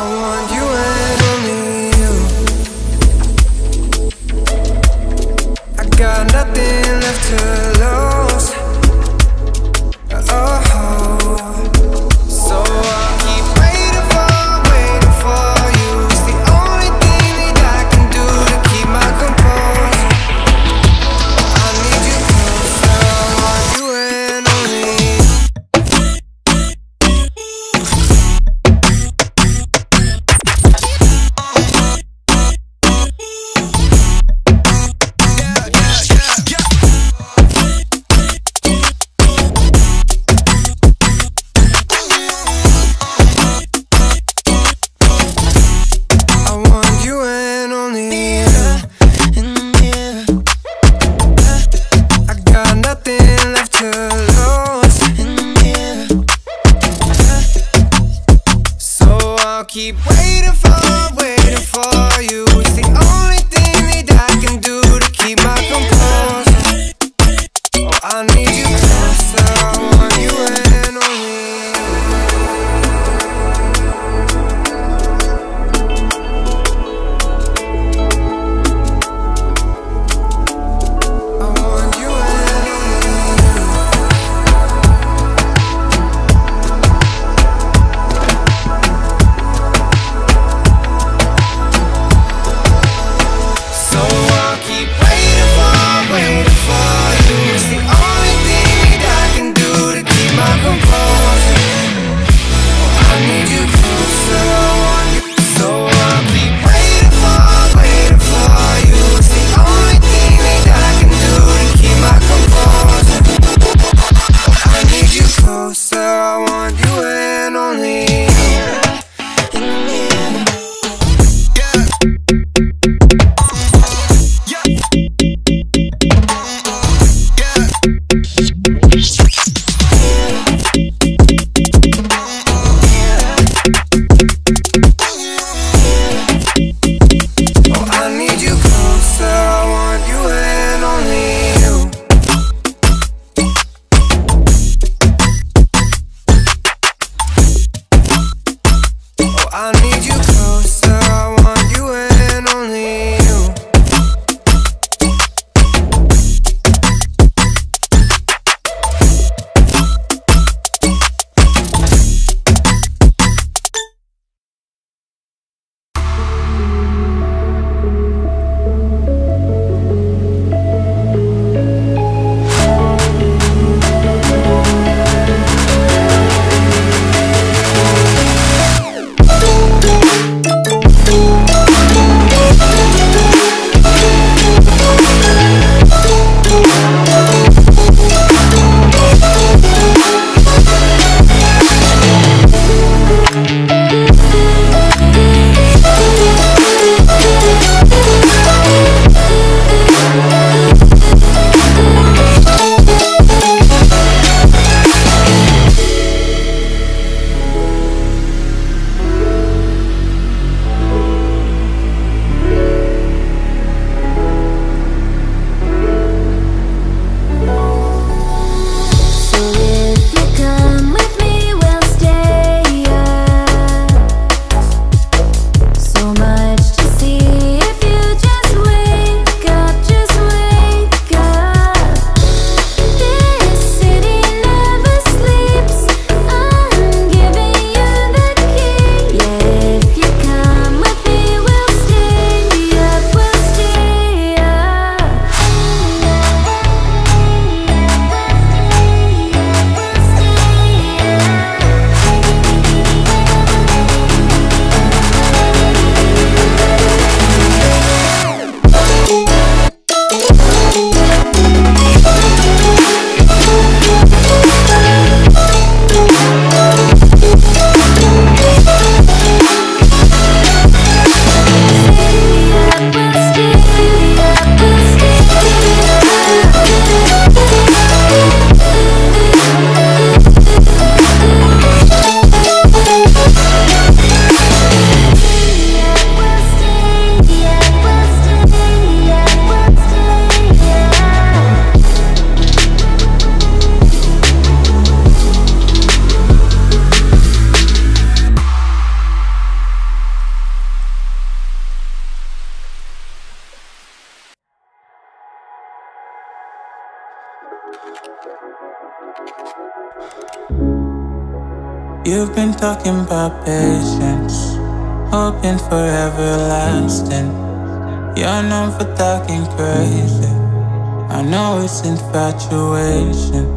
want you and only you. I got nothing left to lose. Oh, so I'll keep waiting for you. It's the only thing that I can do to keep my composure. I need you closer. I want you and only you. You've been talking about patience, hoping for everlasting. You're known for talking crazy. I know it's infatuation.